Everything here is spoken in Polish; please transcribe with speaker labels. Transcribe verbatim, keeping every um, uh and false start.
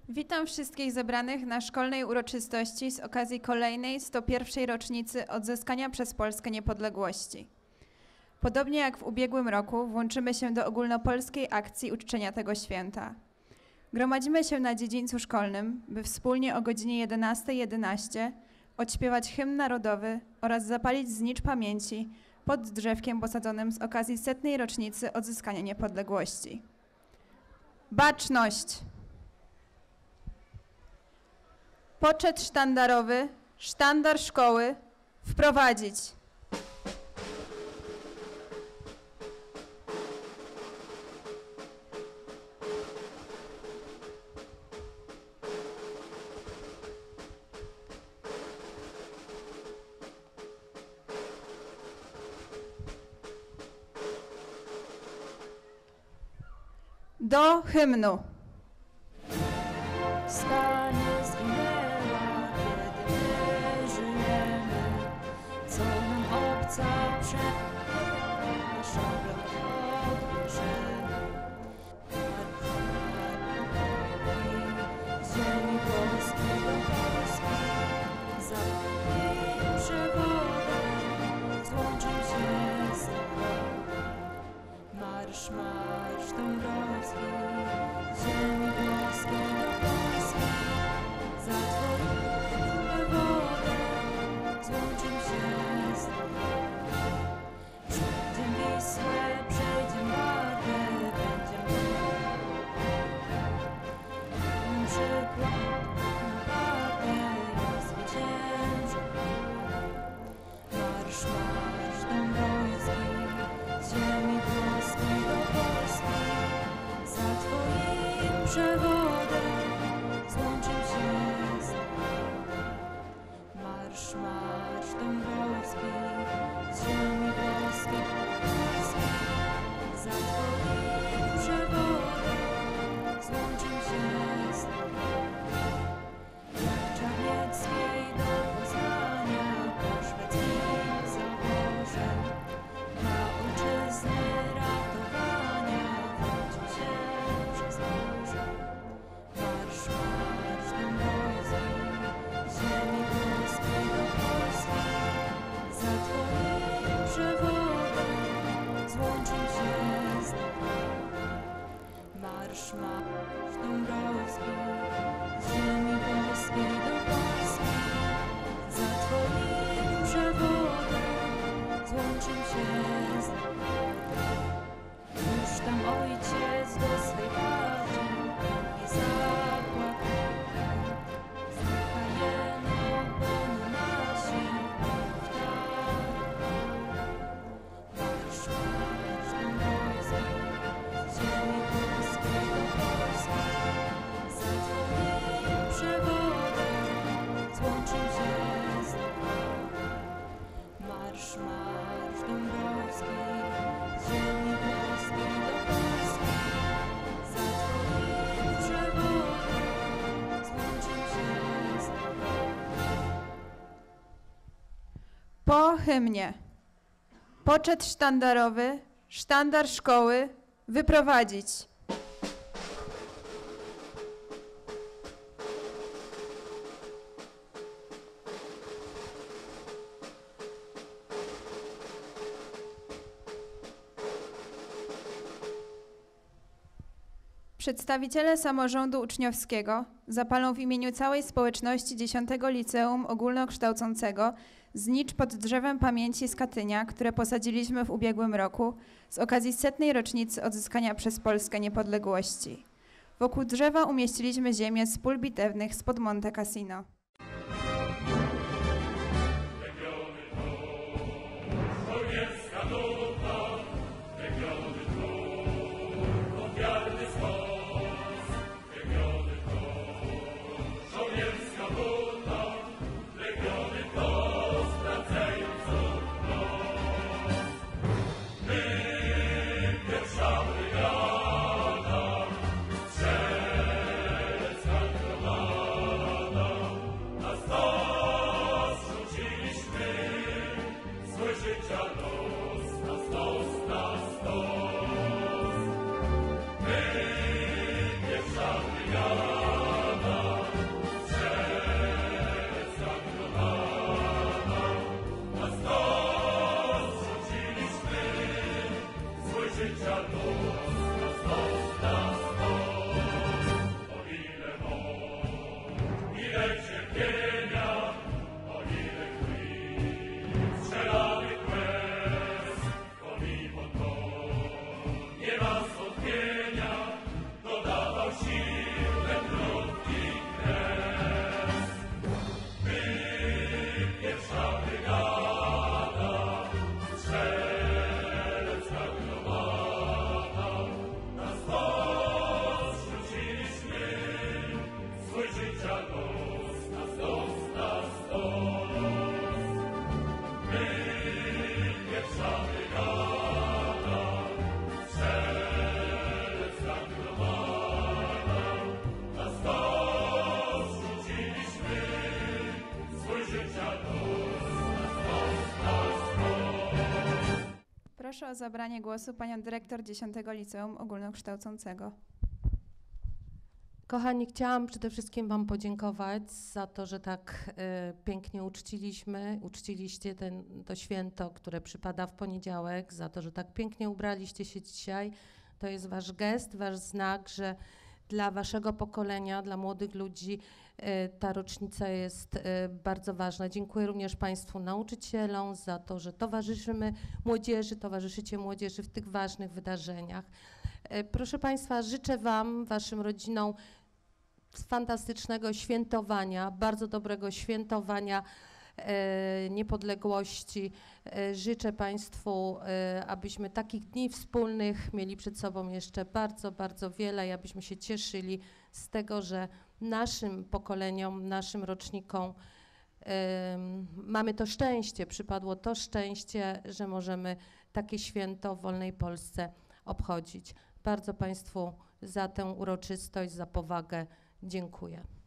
Speaker 1: Witam wszystkich zebranych na szkolnej uroczystości z okazji kolejnej sto pierwszej rocznicy odzyskania przez Polskę niepodległości. Podobnie jak w ubiegłym roku włączymy się do ogólnopolskiej akcji uczczenia tego święta. Gromadzimy się na dziedzińcu szkolnym, by wspólnie o godzinie jedenastej jedenaście odśpiewać hymn narodowy oraz zapalić znicz pamięci pod drzewkiem posadzonym z okazji setnej rocznicy odzyskania niepodległości. Baczność! Poczet sztandarowy, sztandar szkoły wprowadzić. Do hymnu.
Speaker 2: Stanie zginęła, kiedy my żyjemy, co nam obca przed szablą odbierzemy. Z ziemi polskiej do Polski, za jej przewodem złączył się z narodem. Marsz, marsz dąbrowski, z ziemi polskiej do Polski, za twoim przewodem złączył się z narodem. Przejdziem Wisłę, przejdziem Wartę, będziemy tym przykład naprawdę i zwyciężymy. Marsz, marsz dąbrowski, z ziemi polskiej do Polski, za twoim przewodem złączył się z narodem. Marsz, marsz dąbrowski, z ziemi polskiej do Polski, za twoim przewodem złączył się z narodem. Jak Czarnieckiej do Poznania po szwedzkim zaborze, dla ojczyzny ratowania wrócił się przez morze. Marsz, marsz dąbrowski, z ziemi polskiej do Polski, za twoim przewodem złączył się z narodem. Marsz, marsz dąbrowski, z ziemi polskiej do Polski, za twoim przewodem złączył się z narodem. Już tam ojciec do swej partii nie zapłakał. Znika jeno ponu nasi powtarzał. Marsz, marsz dąbrowski, z ziemi polskiej do Polski, za twoim przewodem złączył się z narodem. Marsz, marsz dąbrowski, z ziemi polskiej do Polski, za twoim przewodem złączył się z narodem.
Speaker 1: Po hymnie. Poczet sztandarowy, sztandar szkoły wyprowadzić. Przedstawiciele samorządu uczniowskiego zapalą w imieniu całej społeczności dziesiątego Liceum Ogólnokształcącego znicz pod drzewem pamięci z Katynia, które posadziliśmy w ubiegłym roku z okazji setnej rocznicy odzyskania przez Polskę niepodległości. Wokół drzewa umieściliśmy ziemię z pól bitewnych spod Monte Cassino.
Speaker 3: Pierwsza brygada
Speaker 1: Proszę o zabranie głosu panią dyrektor dziesiątego Liceum Ogólnokształcącego.
Speaker 3: Kochani, chciałam przede wszystkim Wam podziękować za to, że tak e, pięknie uczciliśmy, uczciliście ten, to święto, które przypada w poniedziałek, za to, że tak pięknie ubraliście się dzisiaj. To jest Wasz gest, Wasz znak, że dla Waszego pokolenia, dla młodych ludzi e, ta rocznica jest e, bardzo ważna. Dziękuję również Państwu nauczycielom za to, że towarzyszymy młodzieży, towarzyszycie młodzieży w tych ważnych wydarzeniach. E, proszę Państwa, życzę Wam, Waszym rodzinom fantastycznego świętowania, bardzo dobrego świętowania e, niepodległości. E, życzę Państwu, e, abyśmy takich dni wspólnych mieli przed sobą jeszcze bardzo, bardzo wiele i abyśmy się cieszyli z tego, że naszym pokoleniom, naszym rocznikom e, mamy to szczęście, przypadło to szczęście, że możemy takie święto w wolnej Polsce obchodzić. Bardzo Państwu za tę uroczystość, za powagę dziękuję.